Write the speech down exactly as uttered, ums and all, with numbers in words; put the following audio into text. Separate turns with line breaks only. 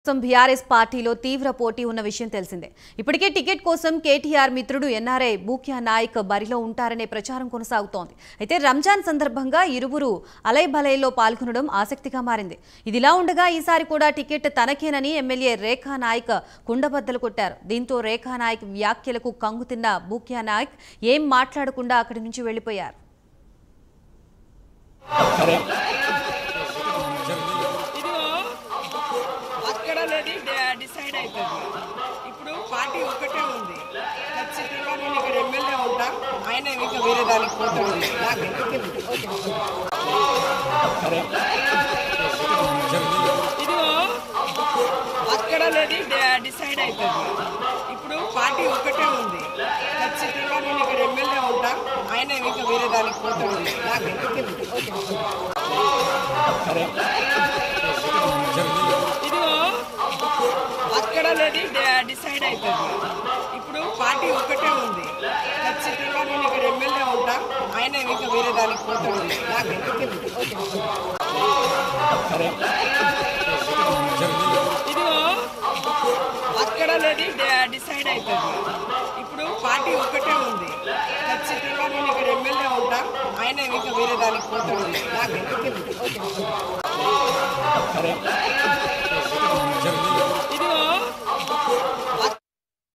BRS పార్టీలో తీవ్ర పోటీ ఉన్న విషయం తెలిసిందే. ఇప్పటికే టికెట్ కోసం కేటీఆర్ మిత్రుడు ఎన్ఆర్ఐ బూక్యా నాయక్ బరిలో ఉంటారనే ప్రచారం కొనసాగుతోంది. అయితే రంజాన్ సందర్భంగా ఇరువురు అలైబలైలో పాల్గొనడం ఆసక్తిగా మారింది. ఇదిలా ఉండగా ఈసారి కూడా టికెట్ తనకేనని ఎమ్మెల్యే రేఖా నాయక్ కుండబద్దలు కొట్టారు. దీంతో రేఖా నాయక్ వ్యాఖ్యలకు కంగుతిన్న బూక్యా నాయక్ ఏం మాట్లాడకుండా అక్కడి నుంచి వెళ్లిపోయారు.
డిసైడ్ అవుతుంది. ఇప్పుడు పార్టీ ఒకటే ఉంది. ఖచ్చితంగా నేను ఇక్కడ ఎమ్మెల్యే ఉంటా, ఆయన ఇంకా వేరే దానికి పోతాడు. నాకు ఇదిగో అక్కడ అనేది డిసైడ్ అవుతుంది. ఇప్పుడు పార్టీ ఒకటే ఉంది. ఖచ్చితంగా నేను ఇక్కడ ఎమ్మెల్యే ఉంటా, ఆయన ఇంకా వేరే దానికి పోతాడు. నాకు అక్కడ అనేది డిసైడ్ అవుతుంది. ఇప్పుడు పార్టీ ఒకటే ఉంది. ఖచ్చితంగా నేను ఇక్కడ ఎమ్మెల్యే ఉంటా, ఆయన ఇంకా వేరే దానికి పోతాడు. నాకు ఇదిగో అక్కడ అనేది డిసైడ్ అవుతుంది. ఇప్పుడు పార్టీ ఒకటే ఉంది. ఖచ్చితంగా నేను ఇక్కడ ఎమ్మెల్యే ఉంటా, ఆయన ఇంకా వేరే దానికి పోతాడు. నాకు